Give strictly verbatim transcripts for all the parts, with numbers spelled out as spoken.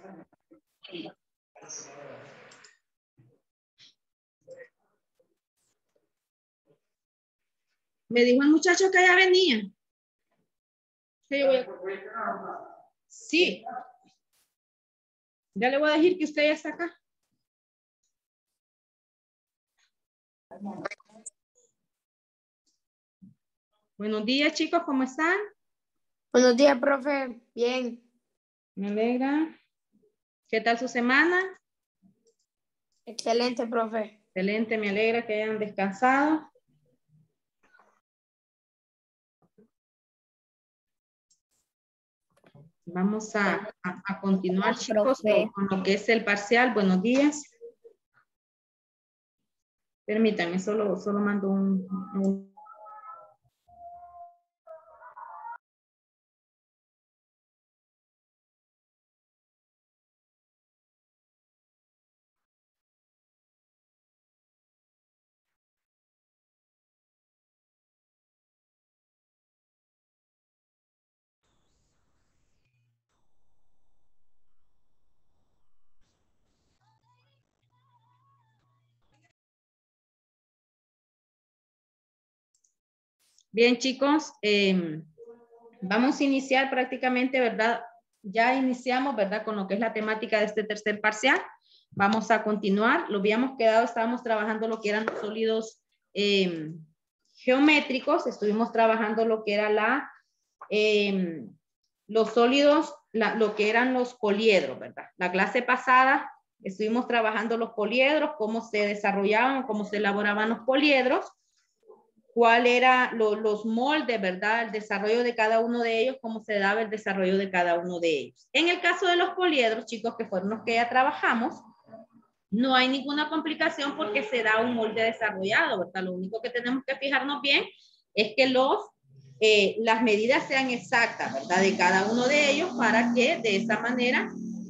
Me dijo el muchacho que ya venía. Sí, voy a... sí. Ya le voy a decir que usted ya está acá. Buenos días, chicos, ¿cómo están? Buenos días, profe. Bien. Me alegra. ¿Qué tal su semana? Excelente, profe. Excelente, me alegra que hayan descansado. Vamos a, a, a continuar, chicos, con, con lo que es el parcial. Buenos días. Permítanme, solo, solo mando un... un... Bien, chicos, eh, vamos a iniciar prácticamente, ¿verdad? Ya iniciamos, ¿verdad? Con lo que es la temática de este tercer parcial. Vamos a continuar. Lo habíamos quedado, estábamos trabajando lo que eran los sólidos eh, geométricos. Estuvimos trabajando lo que era la, eh, los sólidos, la, lo que eran los poliedros, ¿verdad? La clase pasada estuvimos trabajando los poliedros, cómo se desarrollaban, cómo se elaboraban los poliedros, cuál era lo, los moldes, ¿verdad? El desarrollo de cada uno de ellos, cómo se daba el desarrollo de cada uno de ellos. En el caso de los poliedros, chicos, que fueron los que ya trabajamos, no hay ninguna complicación porque se da un molde desarrollado, ¿verdad? Lo único que tenemos que fijarnos bien es que los, eh, las medidas sean exactas, ¿verdad? De cada uno de ellos para que de esa manera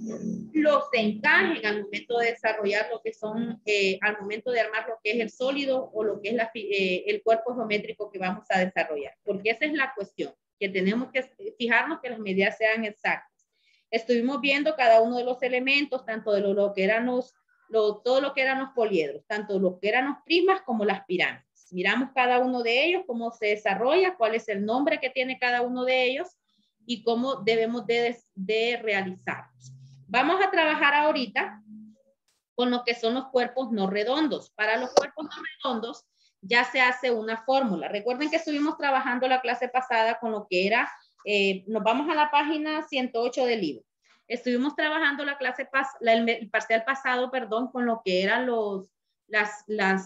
los encajen al momento de desarrollar lo que son, eh, al momento de armar lo que es el sólido o lo que es la, eh, el cuerpo geométrico que vamos a desarrollar. Porque esa es la cuestión, que tenemos que fijarnos que las medidas sean exactas. Estuvimos viendo cada uno de los elementos, tanto de lo, lo que eran los, lo, todo lo que eran los poliedros, tanto lo que eran los prismas como las pirámides. Miramos cada uno de ellos, cómo se desarrolla, cuál es el nombre que tiene cada uno de ellos y cómo debemos de, de realizarlos. Vamos a trabajar ahorita con lo que son los cuerpos no redondos. Para los cuerpos no redondos ya se hace una fórmula. Recuerden que estuvimos trabajando la clase pasada con lo que era, eh, nos vamos a la página ciento ocho del libro. Estuvimos trabajando la clase, pas, la, el, el parcial pasado, perdón, con lo que eran los, las, las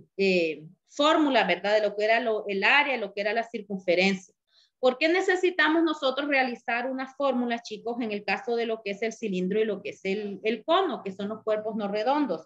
eh, fórmulas, ¿verdad? De lo que era lo, el área, lo que era la circunferencia. ¿Por qué necesitamos nosotros realizar unas fórmulas, chicos, en el caso de lo que es el cilindro y lo que es el, el cono, que son los cuerpos no redondos?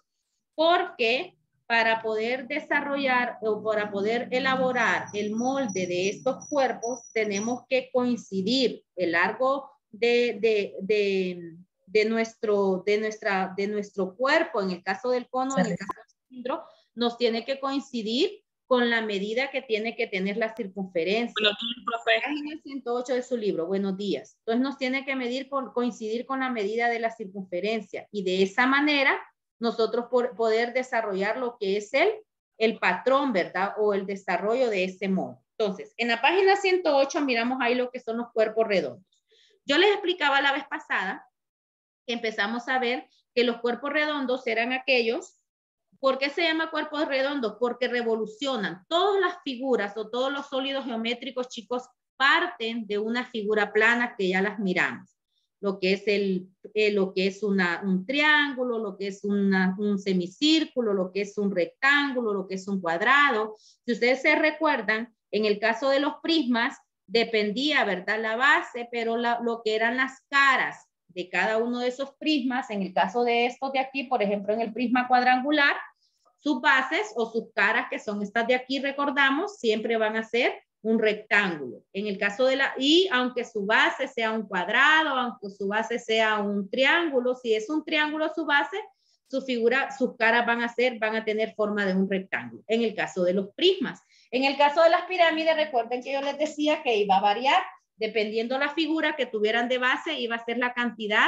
Porque para poder desarrollar o para poder elaborar el molde de estos cuerpos, tenemos que coincidir el largo de, de, de, de, nuestro, de, nuestra, de nuestro cuerpo, en el caso del cono, en el caso del cilindro, nos tiene que coincidir con la medida que tiene que tener la circunferencia. Buenos días, profe. Página ciento ocho de su libro, buenos días. Entonces nos tiene que medir con, coincidir con la medida de la circunferencia y de esa manera nosotros por, poder desarrollar lo que es el, el patrón, ¿verdad? O el desarrollo de ese modo. Entonces, en la página ciento ocho miramos ahí lo que son los cuerpos redondos. Yo les explicaba la vez pasada que empezamos a ver que los cuerpos redondos eran aquellos. ¿Por qué se llama cuerpos redondos? Porque revolucionan. Todas las figuras o todos los sólidos geométricos, chicos, parten de una figura plana que ya las miramos. Lo que es, el, eh, lo que es una, un triángulo, lo que es una, un semicírculo, lo que es un rectángulo, lo que es un cuadrado. Si ustedes se recuerdan, en el caso de los prismas, dependía, ¿verdad? La base, pero la, lo que eran las caras de cada uno de esos prismas, en el caso de estos de aquí, por ejemplo, en el prisma cuadrangular, sus bases o sus caras, que son estas de aquí, recordamos, siempre van a ser un rectángulo. En el caso de la, y aunque su base sea un cuadrado, aunque su base sea un triángulo, si es un triángulo su base, su figura, sus caras van a ser, van a tener forma de un rectángulo. En el caso de los prismas. En el caso de las pirámides, recuerden que yo les decía que iba a variar dependiendo la figura que tuvieran de base, iba a ser la cantidad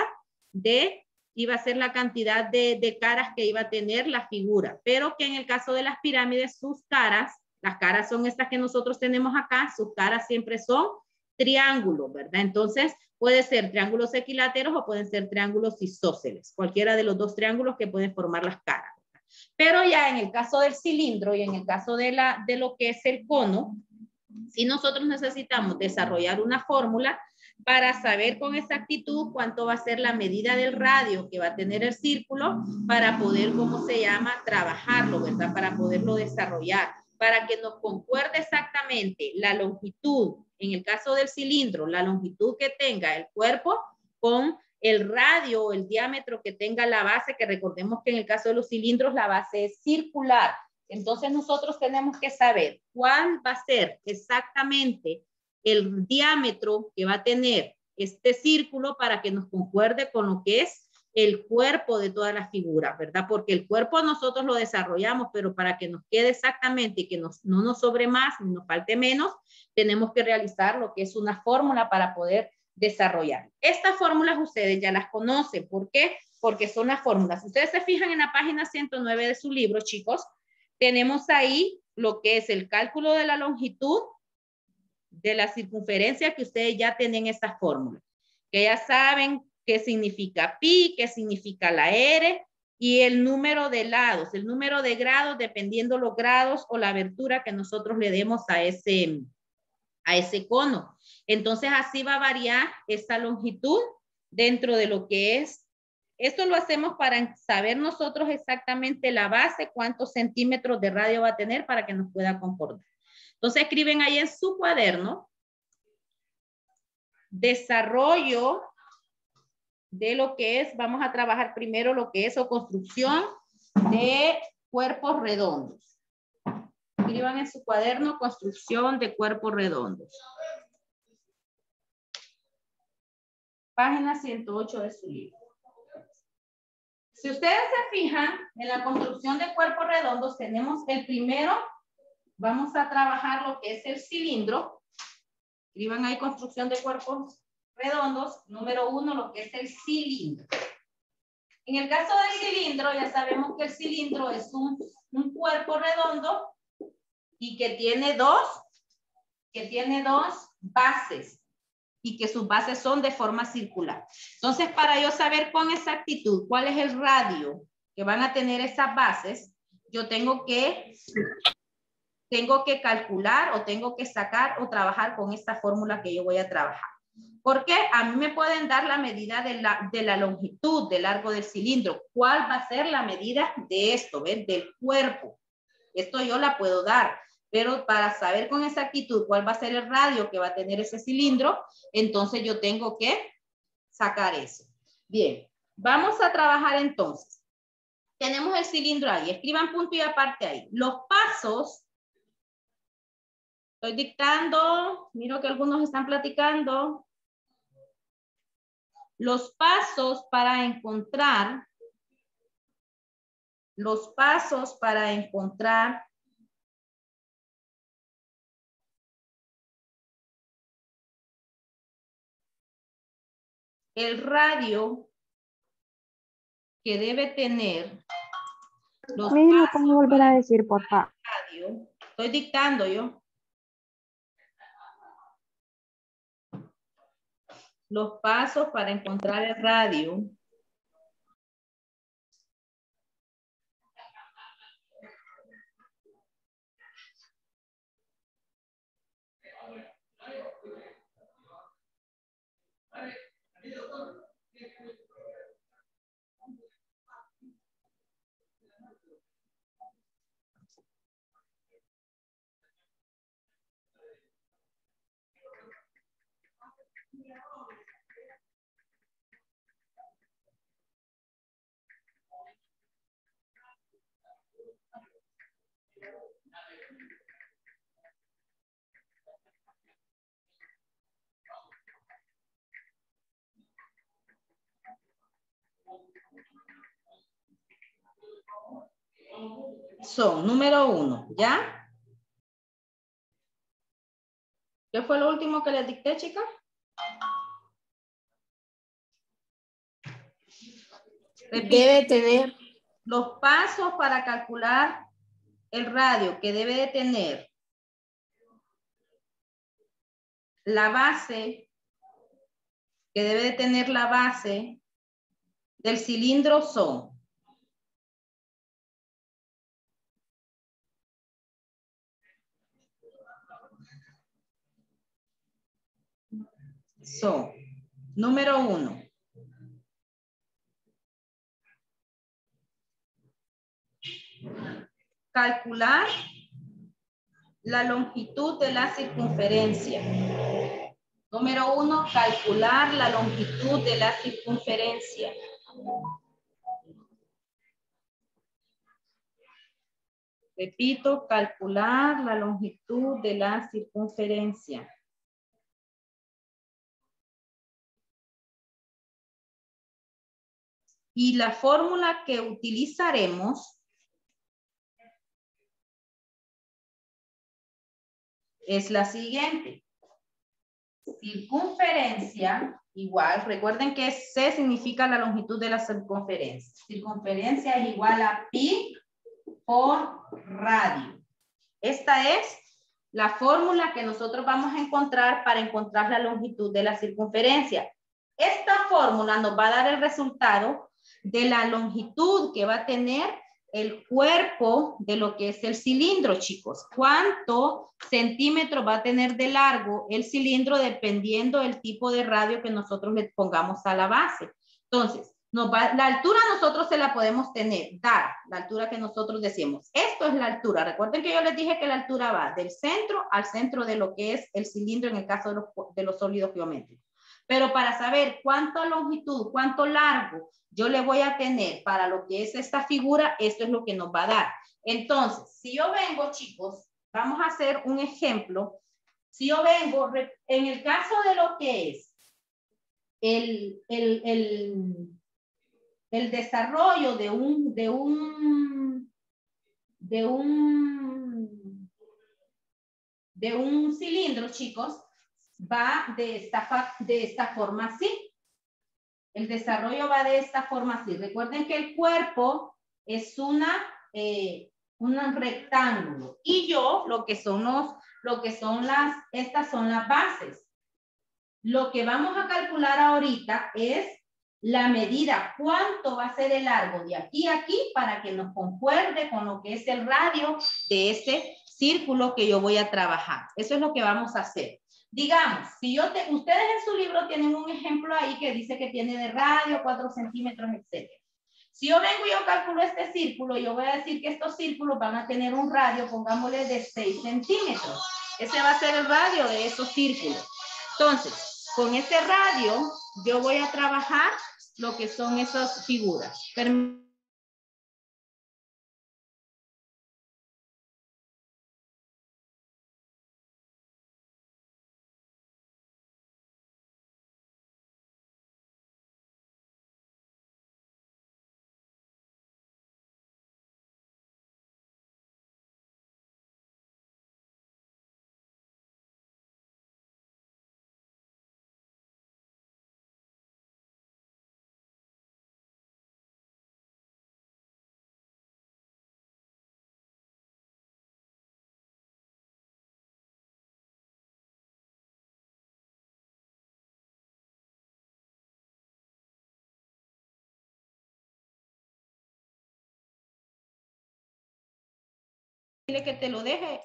de, iba a ser la cantidad de, de caras que iba a tener la figura, pero que en el caso de las pirámides, sus caras, las caras son estas que nosotros tenemos acá, sus caras siempre son triángulos, ¿verdad? Entonces, puede ser triángulos equiláteros o pueden ser triángulos isósceles, cualquiera de los dos triángulos que pueden formar las caras. Pero ya en el caso del cilindro y en el caso de, la, de lo que es el cono, si nosotros necesitamos desarrollar una fórmula para saber con exactitud cuánto va a ser la medida del radio que va a tener el círculo para poder, ¿cómo se llama?, trabajarlo, ¿verdad? Para poderlo desarrollar, para que nos concuerde exactamente la longitud, en el caso del cilindro, la longitud que tenga el cuerpo con el radio o el diámetro que tenga la base, que recordemos que en el caso de los cilindros la base es circular. Entonces nosotros tenemos que saber cuál va a ser exactamente el diámetro que va a tener este círculo para que nos concuerde con lo que es el cuerpo de todas las figuras, ¿verdad? Porque el cuerpo nosotros lo desarrollamos, pero para que nos quede exactamente y que nos, no nos sobre más ni nos falte menos, tenemos que realizar lo que es una fórmula para poder desarrollar. Estas fórmulas ustedes ya las conocen. ¿Por qué? Porque son las fórmulas. Si ustedes se fijan en la página ciento nueve de su libro, chicos, tenemos ahí lo que es el cálculo de la longitud de la circunferencia, que ustedes ya tienen esta fórmula, que ya saben qué significa pi, qué significa la R y el número de lados, el número de grados dependiendo los grados o la abertura que nosotros le demos a ese, a ese cono. Entonces así va a variar esta longitud dentro de lo que es. Esto lo hacemos para saber nosotros exactamente la base, cuántos centímetros de radio va a tener para que nos pueda concordar. Entonces escriben ahí en su cuaderno, desarrollo de lo que es, vamos a trabajar primero lo que es o construcción de cuerpos redondos. Escriban en su cuaderno construcción de cuerpos redondos. Página ciento ocho de su libro. Si ustedes se fijan en la construcción de cuerpos redondos, tenemos el primero, vamos a trabajar lo que es el cilindro. Escriban ahí construcción de cuerpos redondos. Número uno, lo que es el cilindro. En el caso del cilindro, ya sabemos que el cilindro es un, un cuerpo redondo y que tiene dos, que tiene dos bases y que sus bases son de forma circular. Entonces, para yo saber con exactitud cuál es el radio que van a tener esas bases, yo tengo que, tengo que calcular o tengo que sacar o trabajar con esta fórmula que yo voy a trabajar. Porque a mí me pueden dar la medida de la, de la longitud de largo del cilindro. ¿Cuál va a ser la medida de esto? ¿Ven? Del cuerpo. Esto yo la puedo dar. Pero para saber con exactitud cuál va a ser el radio que va a tener ese cilindro, entonces yo tengo que sacar eso. Bien, vamos a trabajar entonces. Tenemos el cilindro ahí. Escriban punto y aparte ahí. Los pasos. Estoy dictando. Miro que algunos están platicando. Los pasos para encontrar. Los pasos para encontrar. El radio que debe tener los ¿Me pasos puedo volver a decir, por favor? Radio. Estoy dictando yo. Los pasos para encontrar el radio. Son, número uno, ¿ya? ¿Qué fue lo último que les dicté, chicas? Repito, Debe tener. los pasos para calcular el radio que debe de tener la base, que debe de tener la base del cilindro son son número uno, calcular la longitud de la circunferencia. Número uno, calcular la longitud de la circunferencia. Repito, calcular la longitud de la circunferencia. Y la fórmula que utilizaremos es la siguiente. Circunferencia igual, recuerden que C significa la longitud de la circunferencia. Circunferencia es igual a pi por radio. Esta es la fórmula que nosotros vamos a encontrar para encontrar la longitud de la circunferencia. Esta fórmula nos va a dar el resultado de la longitud que va a tener el cuerpo de lo que es el cilindro, chicos. ¿Cuánto centímetros va a tener de largo el cilindro dependiendo del tipo de radio que nosotros le pongamos a la base? Entonces, nos va, la altura nosotros se la podemos tener, dar, la altura que nosotros decimos. Esto es la altura. Recuerden que yo les dije que la altura va del centro al centro de lo que es el cilindro en el caso de los, de los sólidos geométricos. Pero para saber cuánto longitud, cuánto largo yo le voy a tener para lo que es esta figura, esto es lo que nos va a dar. Entonces, si yo vengo, chicos, vamos a hacer un ejemplo. Si yo vengo, en el caso de lo que es el, el, el, el desarrollo de un, de un, de un, de un cilindro, chicos, va de esta, de esta forma así. El desarrollo va de esta forma así. Recuerden que el cuerpo es una, eh, un rectángulo. Y yo, lo que son los, lo que son las, estas son las bases. Lo que vamos a calcular ahorita es la medida, cuánto va a ser el largo de aquí a aquí para que nos concuerde con lo que es el radio de ese círculo que yo voy a trabajar. Eso es lo que vamos a hacer. Digamos, si yo te, ustedes en su libro tienen un ejemplo ahí que dice que tiene de radio cuatro centímetros, etcétera. Si yo vengo y yo calculo este círculo, yo voy a decir que estos círculos van a tener un radio, pongámosle de seis centímetros. Ese va a ser el radio de esos círculos. Entonces, con ese radio, yo voy a trabajar lo que son esas figuras. Permítanme. Que te lo deje.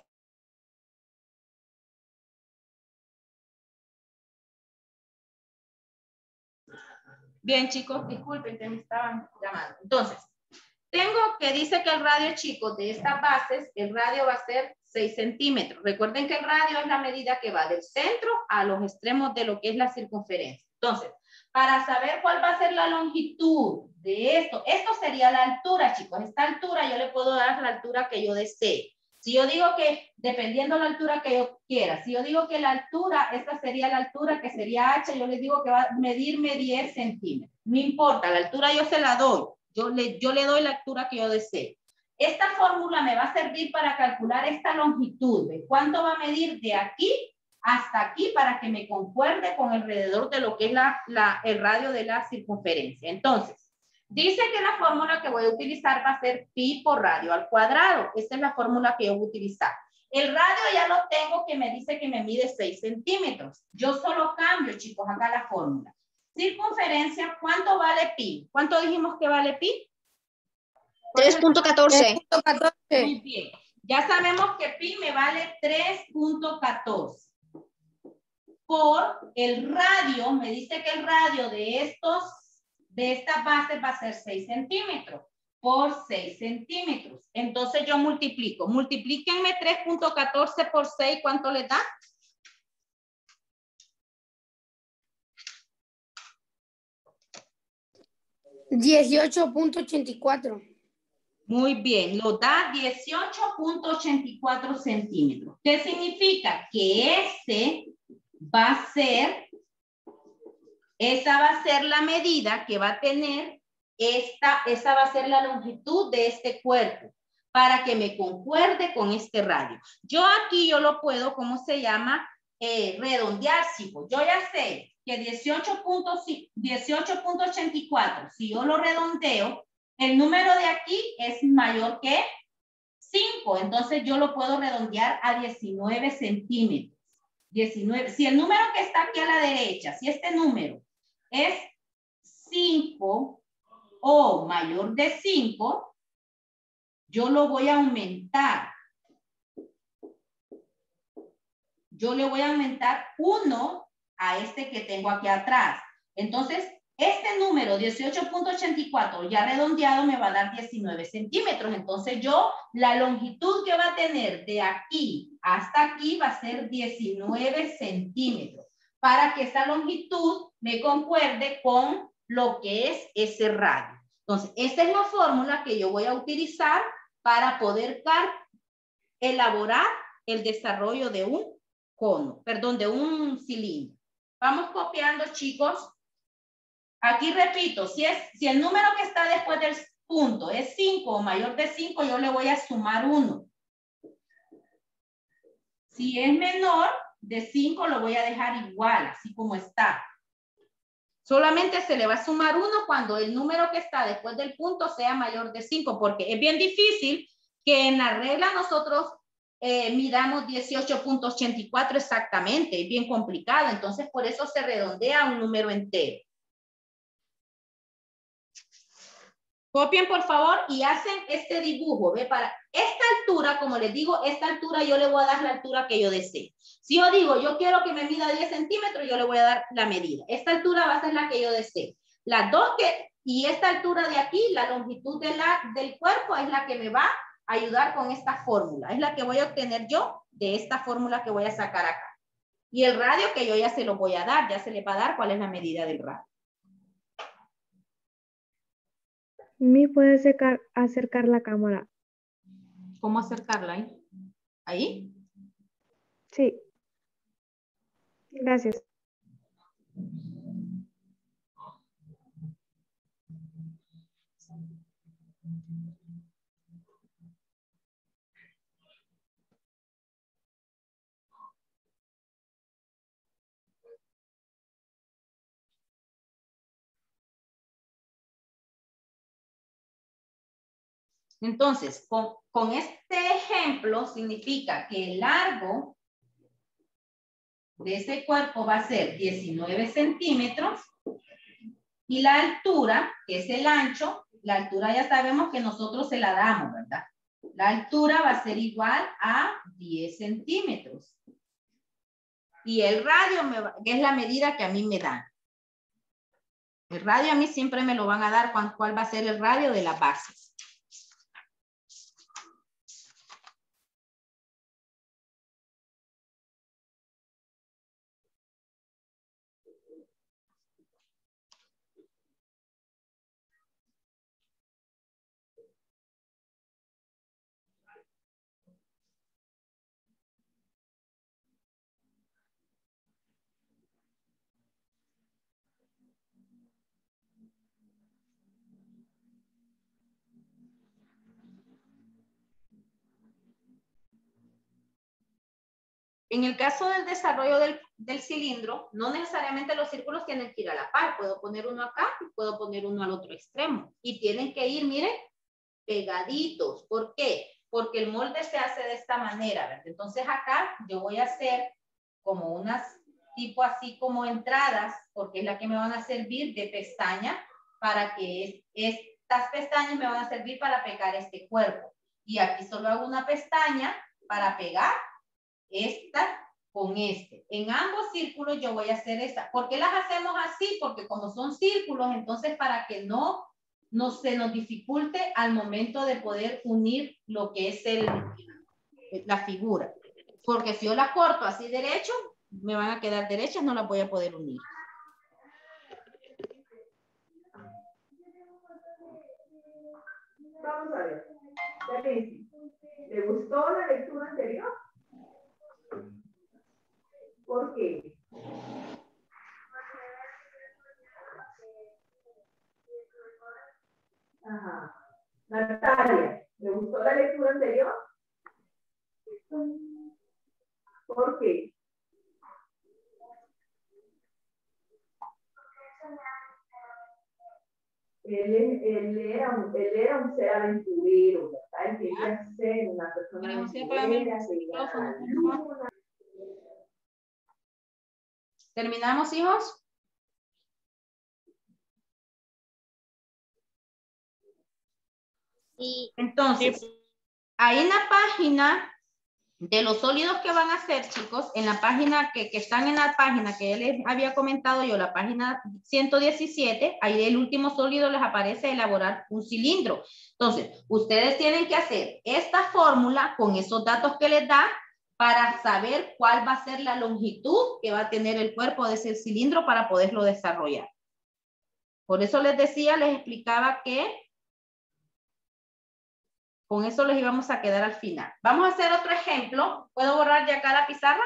Bien, chicos, disculpen que me estaban llamando. Entonces, tengo que dice que el radio, chicos, de estas bases, el radio va a ser seis centímetros. Recuerden que el radio es la medida que va del centro a los extremos de lo que es la circunferencia. Entonces, para saber cuál va a ser la longitud de esto, esto sería la altura, chicos. Esta altura yo le puedo dar la altura que yo desee. Si yo digo que, dependiendo de la altura que yo quiera, si yo digo que la altura, esta sería la altura que sería H, yo les digo que va a medirme diez centímetros. No importa, la altura yo se la doy. Yo le, yo le doy la altura que yo desee. Esta fórmula me va a servir para calcular esta longitud, de cuánto va a medir de aquí hasta aquí para que me concuerde con alrededor de lo que es la, la, el radio de la circunferencia. Entonces, Dice que la fórmula que voy a utilizar va a ser pi por radio al cuadrado. Esta es la fórmula que yo voy a utilizar. El radio ya lo tengo que me dice que me mide seis centímetros. Yo solo cambio, chicos, acá la fórmula. Circunferencia, ¿cuánto vale pi? ¿Cuánto dijimos que vale pi? tres punto catorce. Muy bien. Ya sabemos que pi me vale tres punto catorce. Por el radio, me dice que el radio de estos, de esta base va a ser seis centímetros. Por seis centímetros. Entonces yo multiplico. Multiplíquenme tres punto catorce por seis. ¿Cuánto le da? dieciocho punto ochenta y cuatro. Muy bien, lo da dieciocho punto ochenta y cuatro centímetros. ¿Qué significa? Que este va a ser, esa va a ser la medida que va a tener, esta, esa va a ser la longitud de este cuerpo para que me concuerde con este radio. Yo aquí yo lo puedo, ¿cómo se llama? Eh, redondear, chicos. Yo ya sé que dieciocho punto ochenta y cuatro, si yo lo redondeo, el número de aquí es mayor que cinco, entonces yo lo puedo redondear a diecinueve centímetros. diecinueve. Si el número que está aquí a la derecha, si este número es cinco o mayor de cinco, yo lo voy a aumentar. Yo le voy a aumentar uno a este que tengo aquí atrás. Entonces, este número, dieciocho punto ochenta y cuatro, ya redondeado, me va a dar diecinueve centímetros. Entonces, yo, la longitud que va a tener de aquí hasta aquí va a ser diecinueve centímetros. Para que esa longitud me concuerde con lo que es ese radio. Entonces, esta es la fórmula que yo voy a utilizar para poder elaborar el desarrollo de un cono, perdón, de un cilindro. Vamos copiando, chicos. Aquí repito, si, es, si el número que está después del punto es cinco o mayor de cinco, yo le voy a sumar uno. Si es menor de cinco, lo voy a dejar igual, así como está. Solamente se le va a sumar uno cuando el número que está después del punto sea mayor de cinco, porque es bien difícil que en la regla nosotros eh, midamos dieciocho punto ochenta y cuatro exactamente, es bien complicado, entonces por eso se redondea a un número entero. Copien, por favor, y hacen este dibujo. ¿Ve? Para esta altura, como les digo, esta altura yo le voy a dar la altura que yo desee. Si yo digo, yo quiero que me mida diez centímetros, yo le voy a dar la medida. Esta altura va a ser la que yo desee. Las dos que, y esta altura de aquí, la longitud de la, del cuerpo es la que me va a ayudar con esta fórmula. Es la que voy a obtener yo de esta fórmula que voy a sacar acá. Y el radio que yo ya se lo voy a dar, ya se le va a dar cuál es la medida del radio. ¿Me puede acercar, acercar la cámara? ¿Cómo acercarla ahí? ¿Ahí? Sí. Gracias. Entonces, con, con este ejemplo significa que el largo de ese cuerpo va a ser diecinueve centímetros y la altura, que es el ancho, la altura ya sabemos que nosotros se la damos, ¿verdad? La altura va a ser igual a diez centímetros. Y el radio me va, que es la medida que a mí me dan. El radio a mí siempre me lo van a dar, cuál, cuál va a ser el radio de las bases. En el caso del desarrollo del del cilindro, no necesariamente los círculos tienen que ir a la par. Puedo poner uno acá y puedo poner uno al otro extremo. Y tienen que ir, miren, pegaditos. ¿Por qué? Porque el molde se hace de esta manera, ¿verdad? Entonces acá yo voy a hacer como unas tipo así como entradas, porque es la que me van a servir de pestaña, para que es, estas pestañas me van a servir para pegar este cuerpo. Y aquí solo hago una pestaña para pegar esta con este. En ambos círculos yo voy a hacer esta. ¿Por qué las hacemos así? Porque como son círculos, entonces para que no, no se nos dificulte al momento de poder unir lo que es el, la figura. Porque si yo la corto así derecho, me van a quedar derechas, no las voy a poder unir. Vamos a ver. ¿Le gustó la lectura anterior? ¿Por qué? Ajá. Natalia, ¿le gustó la lectura anterior? ¿Por qué? Él, él, era un, él era un ser aventurero, ¿verdad? Él quería ser una persona aventurera. ¿Terminamos, hijos? Sí. Entonces, ahí en la página de los sólidos que van a hacer, chicos, en la página que, que están en la página que les había comentado yo, la página ciento diecisiete, ahí el último sólido les aparece elaborar un cilindro. Entonces, ustedes tienen que hacer esta fórmula con esos datos que les da para saber cuál va a ser la longitud que va a tener el cuerpo de ese cilindro para poderlo desarrollar. Por eso les decía, les explicaba que con eso les íbamos a quedar al final. Vamos a hacer otro ejemplo. ¿Puedo borrar ya acá la pizarra?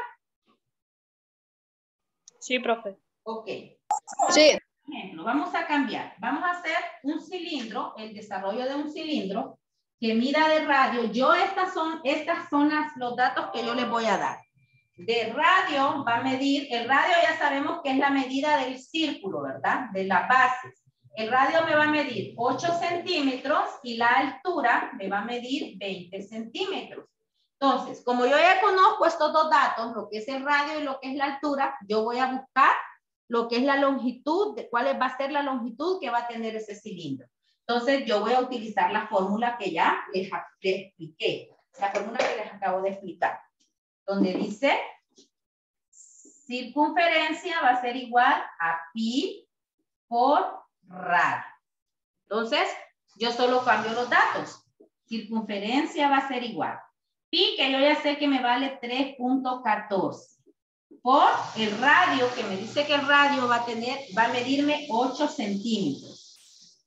Sí, profe. Ok. Sí. Ejemplo, vamos a cambiar. Vamos a hacer un cilindro, el desarrollo de un cilindro que mida de radio. Yo, estas son, estas son las, los datos que yo les voy a dar. De radio va a medir, el radio ya sabemos que es la medida del círculo, ¿verdad? De las bases. El radio me va a medir ocho centímetros y la altura me va a medir veinte centímetros. Entonces, como yo ya conozco estos dos datos, lo que es el radio y lo que es la altura, yo voy a buscar lo que es la longitud, de cuál va a ser la longitud que va a tener ese cilindro. Entonces, yo voy a utilizar la fórmula que ya les, les expliqué, la fórmula que les acabo de explicar, donde dice circunferencia va a ser igual a pi por radio. Entonces, yo solo cambio los datos. Circunferencia va a ser igual. Pi, que yo ya sé que me vale tres punto catorce. Por el radio, que me dice que el radio va a tener, va a medirme ocho centímetros.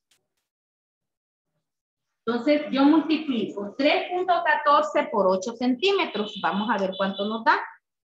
Entonces, yo multiplico tres punto catorce por ocho centímetros. Vamos a ver cuánto nos da.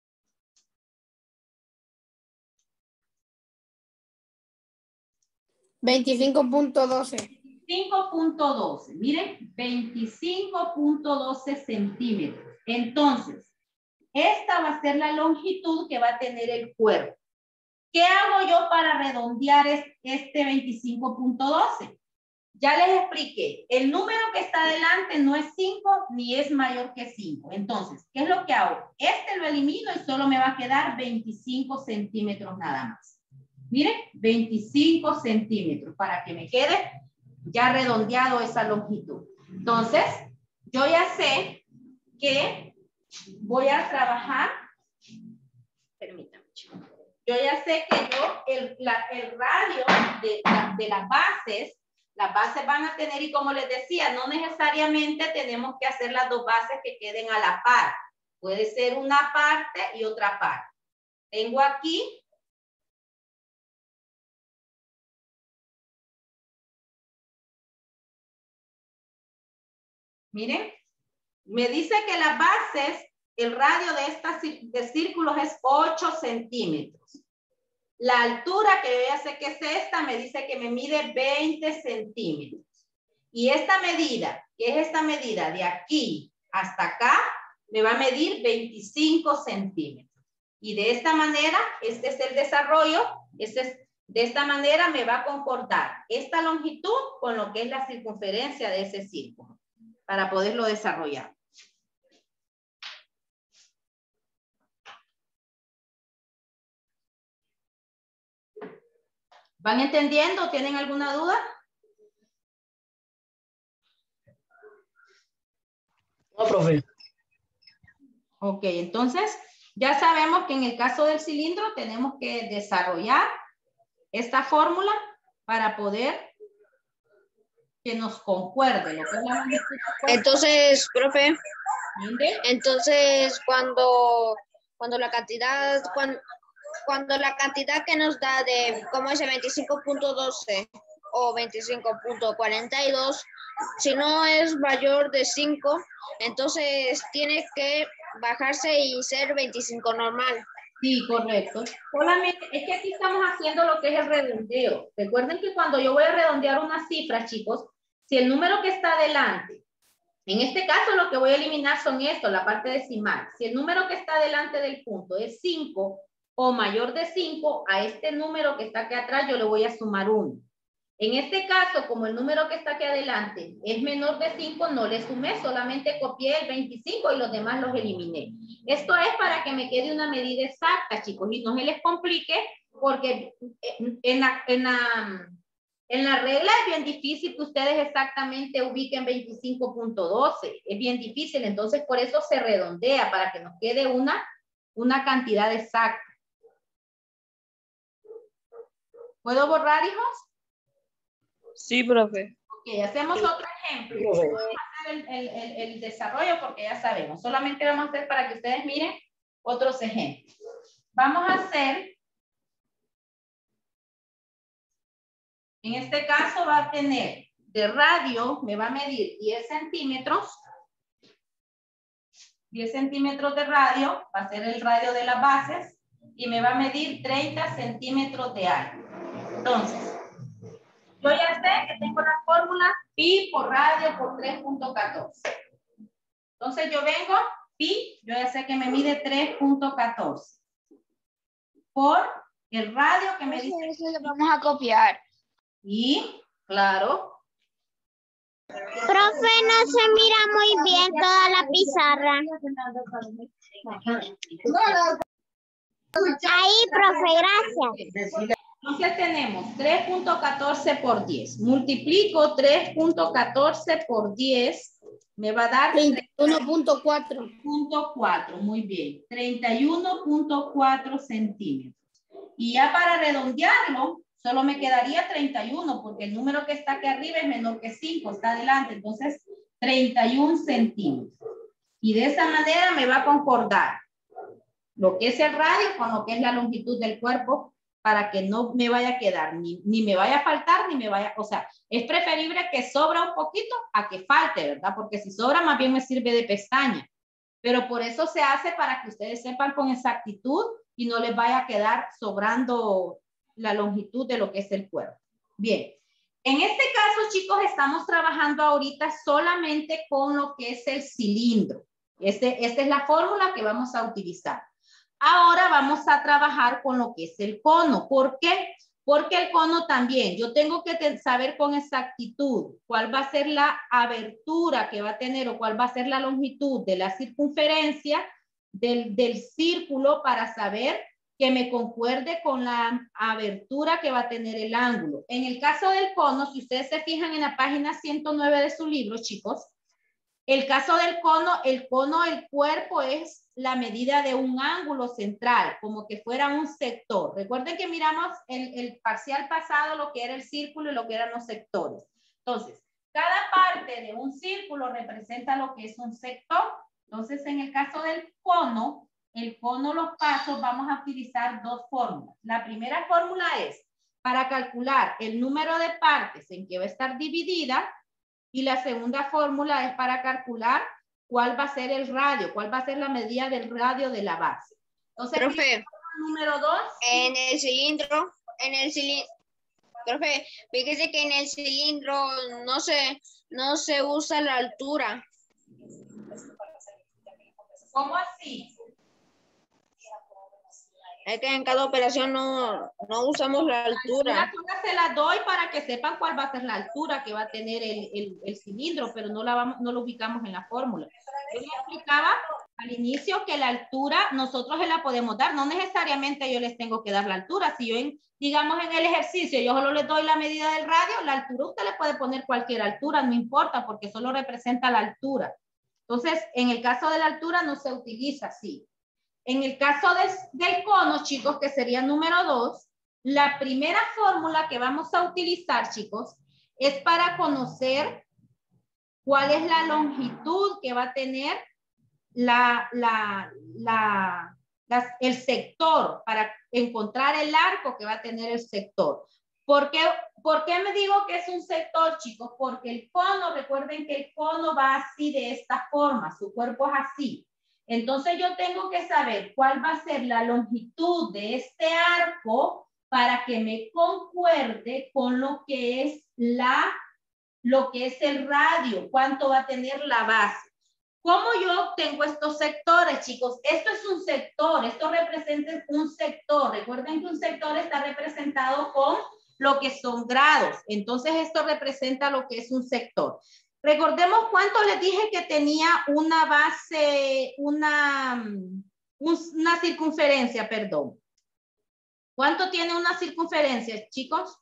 veinticinco punto doce. veinticinco punto doce. Miren, veinticinco punto doce centímetros. Entonces, esta va a ser la longitud que va a tener el cuerpo. ¿Qué hago yo para redondear este veinticinco punto doce? Ya les expliqué. El número que está adelante no es cinco ni es mayor que cinco. Entonces, ¿qué es lo que hago? Este lo elimino y solo me va a quedar veinticinco centímetros nada más. Miren, veinticinco centímetros para que me quede ya redondeado esa longitud. Entonces, yo ya sé que voy a trabajar, permítanme, yo ya sé que yo, el, la, el radio de, la, de las bases, las bases van a tener, y como les decía, no necesariamente tenemos que hacer las dos bases que queden a la par. Puede ser una parte y otra parte. Tengo aquí miren, me dice que las bases, el radio de estos de círculos es ocho centímetros. La altura, que yo ya sé que es esta, me dice que me mide veinte centímetros. Y esta medida, que es esta medida de aquí hasta acá, me va a medir veinticinco centímetros. Y de esta manera, este es el desarrollo, este es, de esta manera me va a concordar esta longitud con lo que es la circunferencia de ese círculo, para poderlo desarrollar. ¿Van entendiendo? ¿Tienen alguna duda? No, profe. Ok, entonces ya sabemos que en el caso del cilindro tenemos que desarrollar esta fórmula para poder que nos concuerde lo que es la longitud del cuerpo. Entonces, profe, ¿Entiende? entonces cuando, cuando la cantidad, cuando, cuando la cantidad que nos da de, como dice, veinticinco punto doce o veinticinco punto cuarenta y dos, si no es mayor de cinco, entonces tiene que bajarse y ser veinticinco normal. Sí, correcto. Solamente es que aquí estamos haciendo lo que es el redondeo. Recuerden que cuando yo voy a redondear una cifra, chicos, si el número que está adelante, en este caso lo que voy a eliminar son esto, la parte decimal. Si el número que está delante del punto es cinco o mayor de cinco, a este número que está aquí atrás yo le voy a sumar uno. En este caso, como el número que está aquí adelante es menor de cinco, no le sumé, solamente copié el veinticinco y los demás los eliminé. Esto es para que me quede una medida exacta, chicos, y no se les complique, porque en la, en la, en la regla es bien difícil que ustedes exactamente ubiquen veinticinco punto doce. Es bien difícil, entonces por eso se redondea, para que nos quede una, una cantidad exacta. ¿Puedo borrar, hijos? Sí, profe. Ok, hacemos otro ejemplo. Sí, profe. Vamos a hacer el, el, el, el desarrollo porque ya sabemos. Solamente vamos a hacer para que ustedes miren otros ejemplos. Vamos a hacer, en este caso va a tener de radio, me va a medir diez centímetros. diez centímetros de radio, va a ser el radio de las bases. Y me va a medir treinta centímetros de alto. Entonces, yo ya sé que tengo la fórmula pi por radio por tres punto catorce. Entonces yo vengo, pi, yo ya sé que me mide tres punto catorce. Por el radio que me dice... Eso lo vamos a copiar. Y, claro. Profe, no se mira muy bien toda la pizarra. Ahí, profe, gracias. Entonces tenemos tres punto catorce por diez. Multiplico tres punto catorce por diez. Me va a dar treinta y uno punto cuatro. treinta y uno punto cuatro. Muy bien. treinta y uno punto cuatro centímetros. Y ya para redondearlo, solo me quedaría treinta y uno, porque el número que está aquí arriba es menor que cinco, está adelante. Entonces, treinta y uno centímetros. Y de esa manera me va a concordar lo que es el radio con lo que es la longitud del cuerpo, para que no me vaya a quedar, ni, ni me vaya a faltar, ni me vaya, o sea, es preferible que sobra un poquito a que falte, ¿verdad? Porque si sobra, más bien me sirve de pestaña. Pero por eso se hace para que ustedes sepan con exactitud y no les vaya a quedar sobrando la longitud de lo que es el cuerpo. Bien, en este caso, chicos, estamos trabajando ahorita solamente con lo que es el cilindro. Este, esta es la fórmula que vamos a utilizar. Ahora vamos a trabajar con lo que es el cono. ¿Por qué? Porque el cono también, yo tengo que saber con exactitud cuál va a ser la abertura que va a tener o cuál va a ser la longitud de la circunferencia del, del círculo para saber que me concuerde con la abertura que va a tener el ángulo. En el caso del cono, si ustedes se fijan en la página ciento nueve de su libro, chicos, el caso del cono, el cono, el cuerpo es la medida de un ángulo central, como que fuera un sector. Recuerden que miramos el, el parcial pasado lo que era el círculo y lo que eran los sectores. Entonces, cada parte de un círculo representa lo que es un sector. Entonces, en el caso del cono, el cono, los pasos, vamos a utilizar dos fórmulas. La primera fórmula es para calcular el número de partes en que va a estar dividida. Y la segunda fórmula es para calcular cuál va a ser el radio, cuál va a ser la medida del radio de la base. Entonces, profe, número dos. En el cilindro, en el cilindro, profe, fíjese que en el cilindro no se, no se usa la altura. ¿Cómo así? Es que en cada operación no, no usamos la altura. Las alturas se las doy para que sepan cuál va a ser la altura que va a tener el, el, el cilindro, pero no, la vamos, no lo ubicamos en la fórmula. Yo les explicaba al inicio que la altura nosotros se la podemos dar, no necesariamente yo les tengo que dar la altura. Si yo, en, digamos en el ejercicio, yo solo les doy la medida del radio, la altura usted le puede poner cualquier altura, no importa, porque solo representa la altura. Entonces, en el caso de la altura no se utiliza así. En el caso de, del cono, chicos, que sería número dos, la primera fórmula que vamos a utilizar, chicos, es para conocer cuál es la longitud que va a tener la, la, la, la, el sector, para encontrar el arco que va a tener el sector. ¿Por qué, ¿Por qué me digo que es un sector, chicos? Porque el cono, recuerden que el cono va así de esta forma, su cuerpo es así. Entonces yo tengo que saber cuál va a ser la longitud de este arco para que me concuerde con lo que es la, lo que es el radio, cuánto va a tener la base. ¿Cómo yo obtengo estos sectores, chicos? Esto es un sector, esto representa un sector. Recuerden que un sector está representado con lo que son grados. Entonces esto representa lo que es un sector. Recordemos cuánto les dije que tenía una base, una, una circunferencia, perdón. ¿Cuánto tiene una circunferencia, chicos?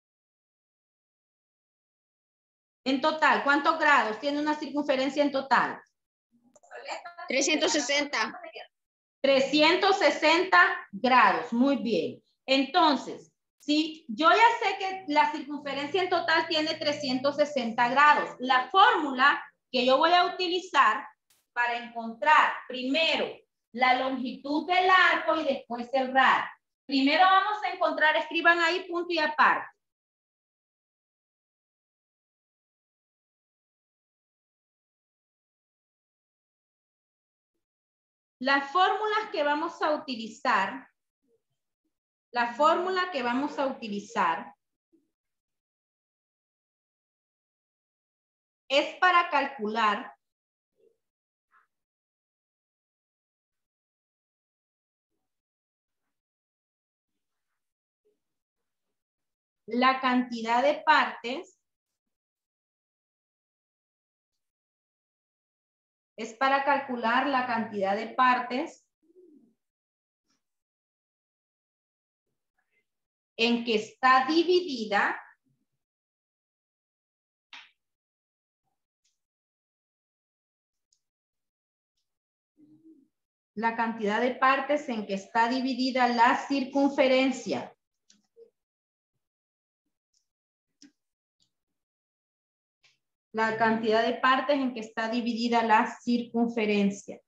En total, ¿cuántos grados tiene una circunferencia en total? trescientos sesenta. trescientos sesenta grados, muy bien. Entonces, si yo ya sé que la circunferencia en total tiene trescientos sesenta grados, la fórmula que yo voy a utilizar para encontrar primero la longitud del arco y después el radio. Primero vamos a encontrar, escriban ahí punto y aparte. Las fórmulas que vamos a utilizar, la fórmula que vamos a utilizar es para calcular la cantidad de partes, es para calcular la cantidad de partes en que está dividida la cantidad de partes en que está dividida la circunferencia. La cantidad de partes en que está dividida la circunferencia.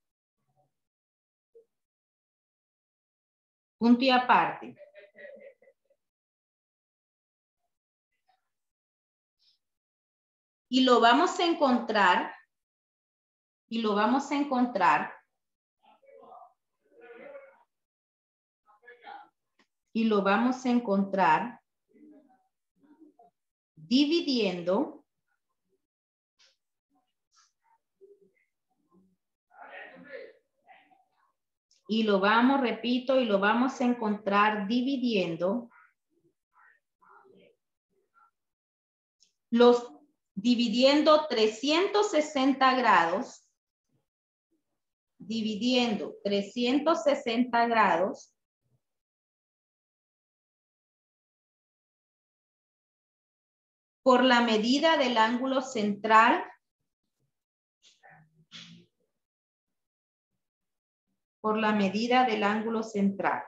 Punto y aparte. Y lo vamos a encontrar, y lo vamos a encontrar, y lo vamos a encontrar dividiendo y lo vamos, repito, y lo vamos a encontrar dividiendo los dividiendo trescientos sesenta grados, dividiendo trescientos sesenta grados por la medida del ángulo central por la medida del ángulo central.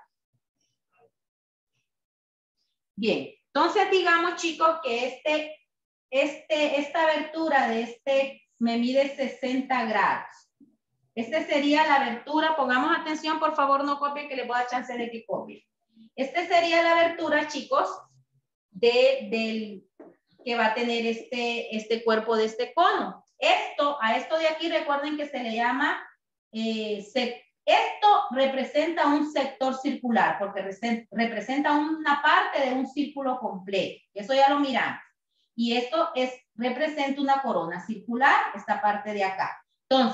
Bien, entonces digamos, chicos, que este, este, esta abertura de este me mide sesenta grados. Este sería la abertura, pongamos atención, por favor, no copien, que les voy a dar chance de que copien. Este sería la abertura, chicos, de, del, que va a tener este, este cuerpo de este cono. Esto, a esto de aquí, recuerden que se le llama eh, se, esto representa un sector circular, porque representa una parte de un círculo completo. Eso ya lo miramos. Y esto es, representa una corona circular, esta parte de acá. Entonces,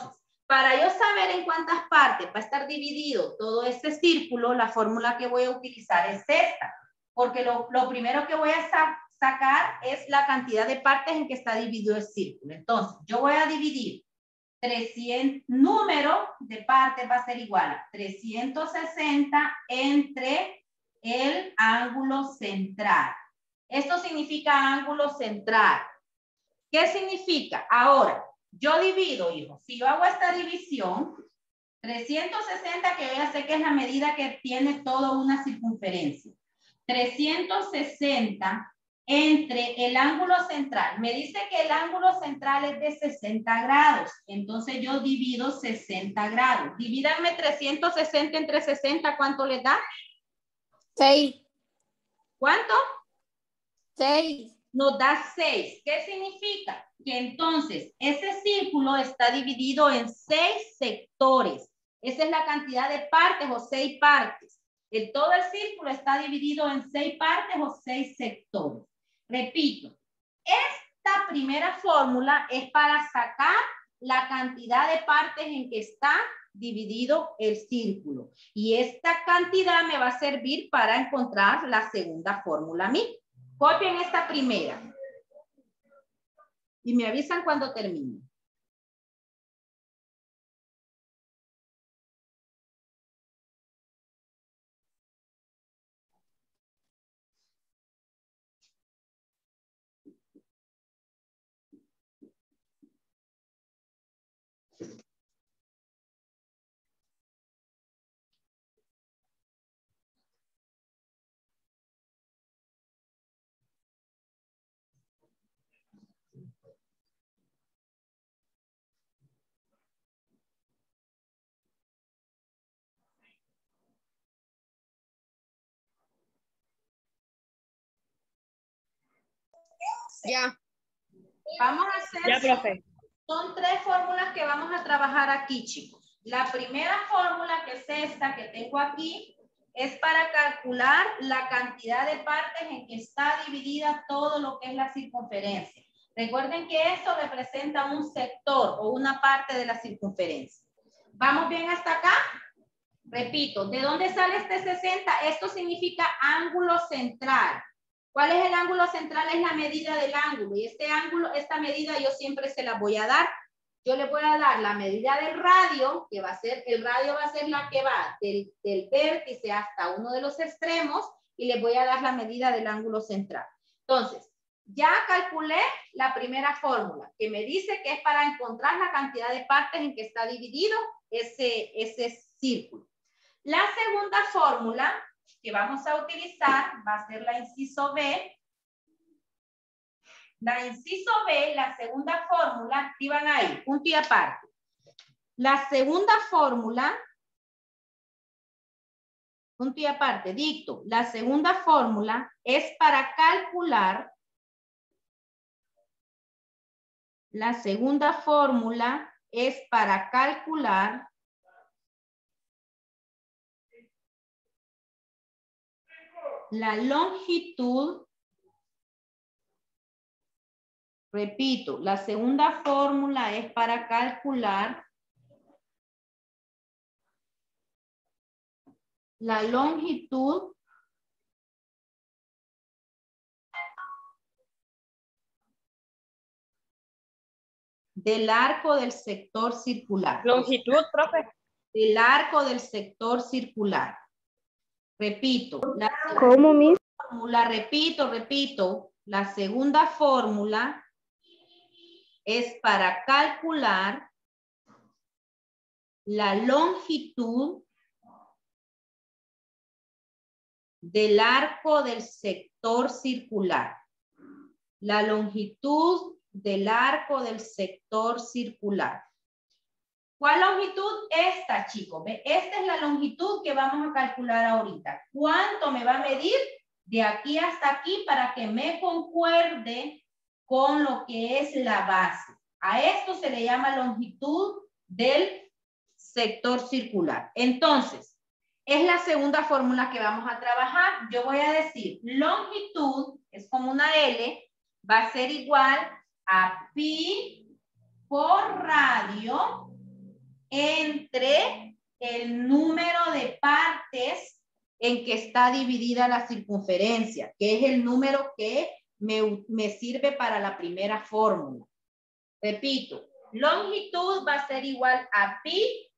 Para yo saber en cuántas partes va a estar dividido todo este círculo, la fórmula que voy a utilizar es esta. Porque lo, lo primero que voy a sa sacar es la cantidad de partes en que está dividido el círculo. Entonces, yo voy a dividir trescientos, número de partes va a ser igual a trescientos sesenta entre el ángulo central. Esto significa ángulo central. ¿Qué significa? Ahora, yo divido, hijo. Si yo hago esta división, trescientos sesenta, que yo ya sé que es la medida que tiene toda una circunferencia. trescientos sesenta entre el ángulo central. Me dice que el ángulo central es de sesenta grados. Entonces yo divido sesenta grados. Divídanme trescientos sesenta entre sesenta. ¿Cuánto les da? seis. ¿Cuánto? seis. Nos da seis. ¿Qué significa? Que entonces ese círculo está dividido en seis sectores. Esa es la cantidad de partes o seis partes. El, todo el círculo está dividido en seis partes o seis sectores. Repito, esta primera fórmula es para sacar la cantidad de partes en que está dividido el círculo. Y esta cantidad me va a servir para encontrar la segunda fórmula a mí. Copien esta primera. Y me avisan cuando termine. Ya. Vamos a hacer... Ya, profe. Son tres fórmulas que vamos a trabajar aquí, chicos. La primera fórmula, que es esta que tengo aquí, es para calcular la cantidad de partes en que está dividida todo lo que es la circunferencia. Recuerden que esto representa un sector o una parte de la circunferencia. ¿Vamos bien hasta acá? Repito, ¿de dónde sale este sesenta? Esto significa ángulo central. ¿Cuál es el ángulo central? Es la medida del ángulo. Y este ángulo, esta medida yo siempre se la voy a dar. Yo le voy a dar la medida del radio, que va a ser, el radio va a ser la que va del, del vértice hasta uno de los extremos, y le voy a dar la medida del ángulo central. Entonces, ya calculé la primera fórmula, que me dice que es para encontrar la cantidad de partes en que está dividido ese, ese círculo. La segunda fórmula que vamos a utilizar va a ser la inciso B. La inciso B, la segunda fórmula, escriban ahí, punto y aparte. La segunda fórmula, punto y aparte, dicto, la segunda fórmula es para calcular, la segunda fórmula es para calcular la longitud, repito, la segunda fórmula es para calcular la longitud del arco del sector circular. Longitud, profe. Del arco del sector circular. Repito, la ¿Cómo, mis? fórmula, repito, repito, la segunda fórmula es para calcular la longitud del arco del sector circular. La longitud del arco del sector circular. ¿Cuál longitud? Esta, chicos. Esta es la longitud que vamos a calcular ahorita. ¿Cuánto me va a medir de aquí hasta aquí para que me concuerde con lo que es la base? A esto se le llama longitud del sector circular. Entonces, es la segunda fórmula que vamos a trabajar. Yo voy a decir longitud, es como una L, va a ser igual a pi por radio entre el número de partes en que está dividida la circunferencia, que es el número que me, me sirve para la primera fórmula. Repito, longitud va a ser igual a pi